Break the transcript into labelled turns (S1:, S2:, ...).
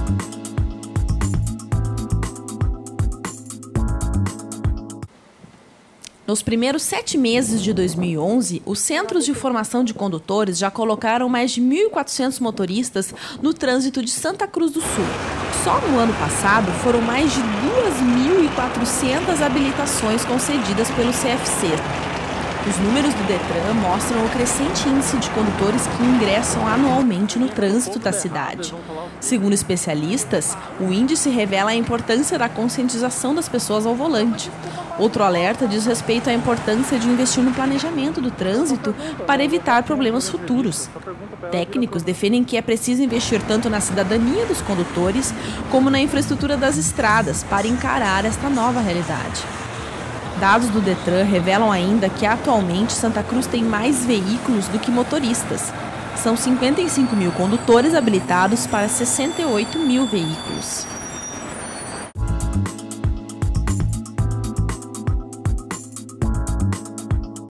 S1: Nos primeiros 7 meses de 2011, os Centros de Formação de Condutores já colocaram mais de 1.400 motoristas no trânsito de Santa Cruz do Sul. Só no ano passado, foram mais de 2.400 habilitações concedidas pelo CFC. Os números do Detran mostram o crescente índice de condutores que ingressam anualmente no trânsito da cidade. Segundo especialistas, o índice revela a importância da conscientização das pessoas ao volante. Outro alerta diz respeito à importância de investir no planejamento do trânsito para evitar problemas futuros. Técnicos defendem que é preciso investir tanto na cidadania dos condutores como na infraestrutura das estradas para encarar esta nova realidade. Dados do Detran revelam ainda que atualmente Santa Cruz tem mais veículos do que motoristas. São 55 mil condutores habilitados para 68 mil veículos.